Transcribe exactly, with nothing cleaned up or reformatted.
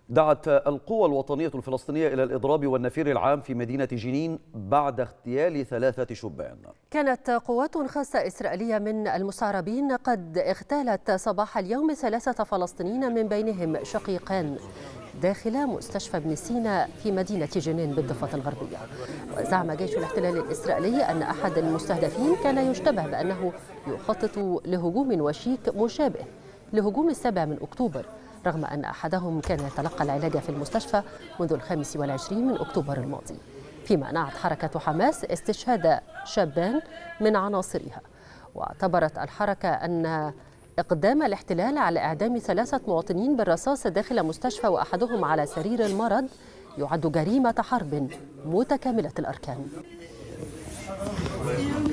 دعت القوى الوطنية الفلسطينية إلى الإضراب والنفير العام في مدينة جنين بعد اغتيال ثلاثة شبان. كانت قوات خاصة إسرائيلية من المستعربين قد اغتالت صباح اليوم ثلاثة فلسطينيين من بينهم شقيقان داخل مستشفى ابن سينا في مدينة جنين بالضفة الغربية. وزعم جيش الاحتلال الإسرائيلي أن أحد المستهدفين كان يشتبه بأنه يخطط لهجوم وشيك مشابه لهجوم السابع من أكتوبر، رغم أن أحدهم كان يتلقى العلاج في المستشفى منذ الخامس والعشرين من أكتوبر الماضي، فيما نعت حركة حماس استشهاد شابان من عناصرها. واعتبرت الحركة أن إقدام الاحتلال على إعدام ثلاثة مواطنين بالرصاص داخل مستشفى وأحدهم على سرير المرض يعد جريمة حرب متكاملة الأركان.